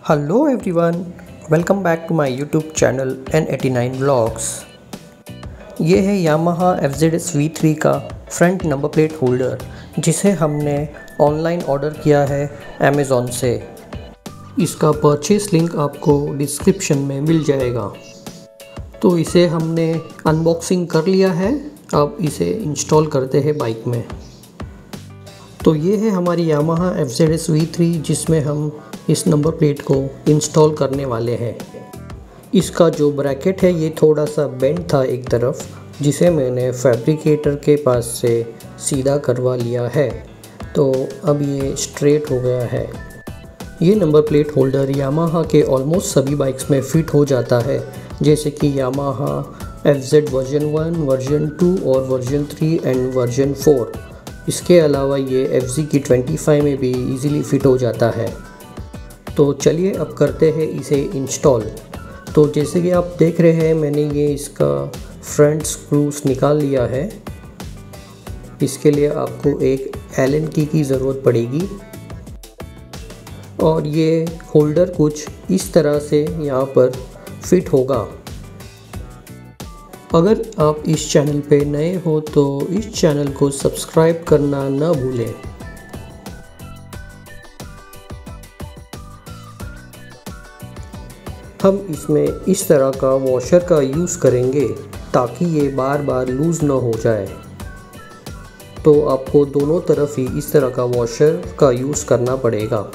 Hello everyone, welcome back to my YouTube channel N89 Vlogs। ये है Yamaha FZS V3 का front number plate holder जिसे हमने online order किया है अमेज़ॉन से। इसका परचेस लिंक आपको डिस्क्रिप्शन में मिल जाएगा। तो इसे हमने अनबॉक्सिंग कर लिया है, अब इसे इंस्टॉल करते हैं बाइक में। तो ये है हमारी Yamaha FZS V3 जिसमें हम इस नंबर प्लेट को इंस्टॉल करने वाले हैं। इसका जो ब्रैकेट है ये थोड़ा सा बेंड था एक तरफ, जिसे मैंने फैब्रिकेटर के पास से सीधा करवा लिया है। तो अब ये स्ट्रेट हो गया है। ये नंबर प्लेट होल्डर यामाहा के ऑलमोस्ट सभी बाइक्स में फ़िट हो जाता है, जैसे कि यामाहा FZ वर्जन 1, वर्जन 2 और वर्जन 3 एंड वर्जन 4। इसके अलावा ये FZ की 25 में भी इजीली फ़िट हो जाता है। तो चलिए अब करते हैं इसे इंस्टॉल। तो जैसे कि आप देख रहे हैं, मैंने ये इसका फ्रंट स्क्रूस निकाल लिया है। इसके लिए आपको एक एलन की ज़रूरत पड़ेगी और ये होल्डर कुछ इस तरह से यहाँ पर फिट होगा। अगर आप इस चैनल पे नए हो तो इस चैनल को सब्सक्राइब करना न भूलें। हम इसमें इस तरह का वॉशर का यूज़ करेंगे ताकि ये बार बार लूज़ ना हो जाए। तो आपको दोनों तरफ ही इस तरह का वॉशर का यूज़ करना पड़ेगा।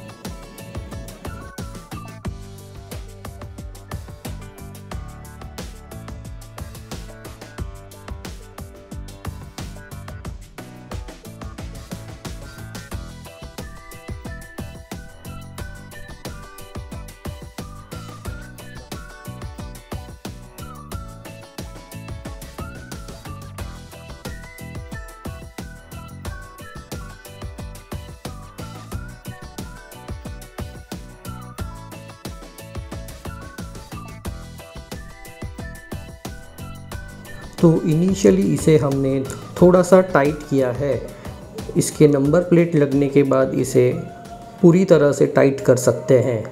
तो इनिशियली इसे हमने थोड़ा सा टाइट किया है। इसके नंबर प्लेट लगने के बाद इसे पूरी तरह से टाइट कर सकते हैं।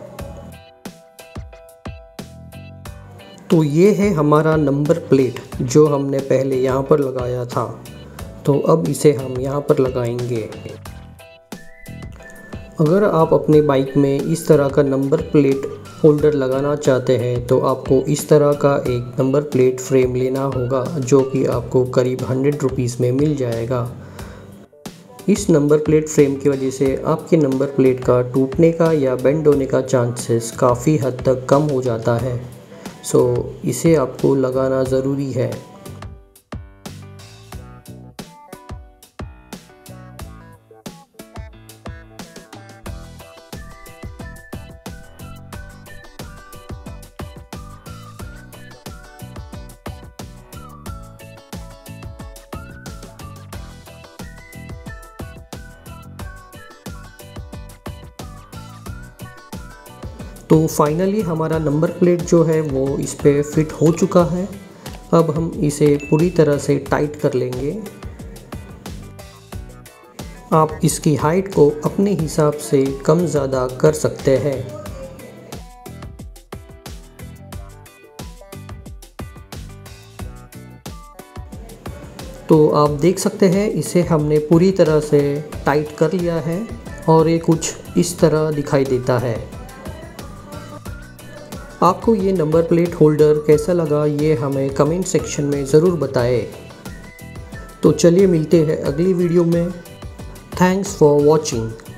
तो ये है हमारा नंबर प्लेट जो हमने पहले यहाँ पर लगाया था। तो अब इसे हम यहाँ पर लगाएंगे। अगर आप अपने बाइक में इस तरह का नंबर प्लेट होल्डर लगाना चाहते हैं तो आपको इस तरह का एक नंबर प्लेट फ्रेम लेना होगा, जो कि आपको करीब 100 रुपीज़ में मिल जाएगा। इस नंबर प्लेट फ्रेम की वजह से आपके नंबर प्लेट का टूटने का या बेंड होने का चांसेस काफ़ी हद तक कम हो जाता है। सो इसे आपको लगाना ज़रूरी है। तो फाइनली हमारा नंबर प्लेट जो है वो इस पे फिट हो चुका है। अब हम इसे पूरी तरह से टाइट कर लेंगे। आप इसकी हाइट को अपने हिसाब से कम ज़्यादा कर सकते हैं। तो आप देख सकते हैं इसे हमने पूरी तरह से टाइट कर लिया है और ये कुछ इस तरह दिखाई देता है। आपको ये नंबर प्लेट होल्डर कैसा लगा ये हमें कमेंट सेक्शन में ज़रूर बताएं। तो चलिए मिलते हैं अगली वीडियो में। Thanks for watching.